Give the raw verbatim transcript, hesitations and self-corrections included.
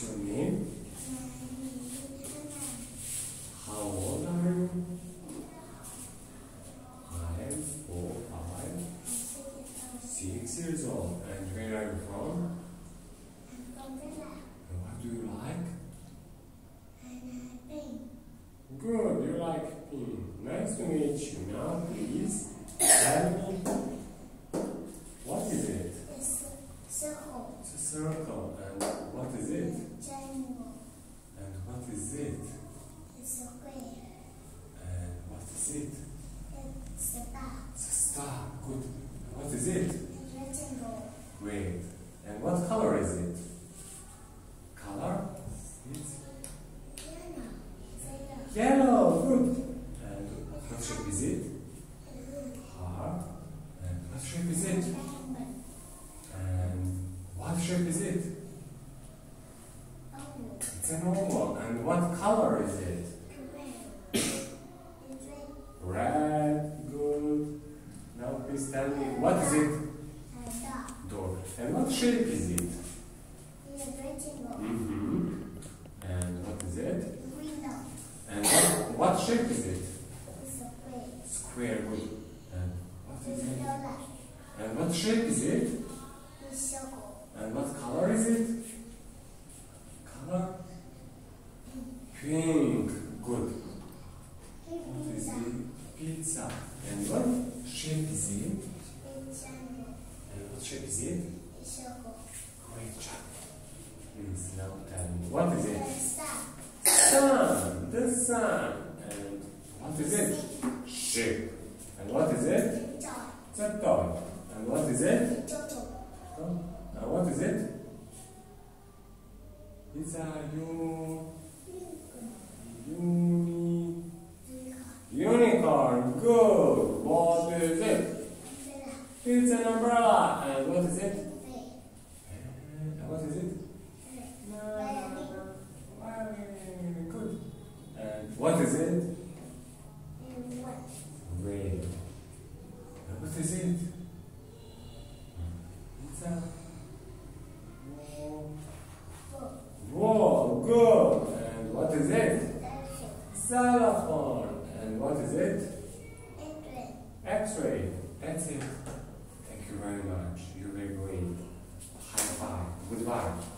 your name? How old are you? I am four, five, six years old. And where are you from? And what do you like? Good, you like pink. Nice to meet you. Now please tell me, what is it? It's a circle. It's a circle. And what is it? Triangle. And what is it? It's a square. And what is it? It's a star. It's a star. Good. And what is it? It's a rectangle. Great. And what color is it? Color? It's Yellow. It's a yellow. yellow. Good. And what shape is it? Heart. And what shape is it? Diamond. And what shape is it? Oval. It's an oval. And what color is it? Red. It's red. Red. Good. Now please tell me, what is it? A dog. Door. And what shape is it? It's a rectangle. Mm-hmm. And what is it? Window. And what, what shape is it? It's a square. Square. Good. And what is It's a it? light. And what shape is it? It's a circle. And what color is it? Color? Pink. Good. What is it? Pizza. And what shape is it? It's triangle. And what shape is it? It's circle. Great job. Please now tell me, what is it? It's a star. Sun. The sun. And what is it? Shape. And what is it? It's a toy. It's a toy. And what is it? It's a turtle. And what is it? It's a u uni unicorn. Good. What is it? It's an umbrella. And what is it? And what is it? Very good. And what is it? Red. And what is it? It's a wall. Good. And what is it? Xylophone. And what is it? X-ray. That's it. Thank you very much. You're very great. High five. Goodbye.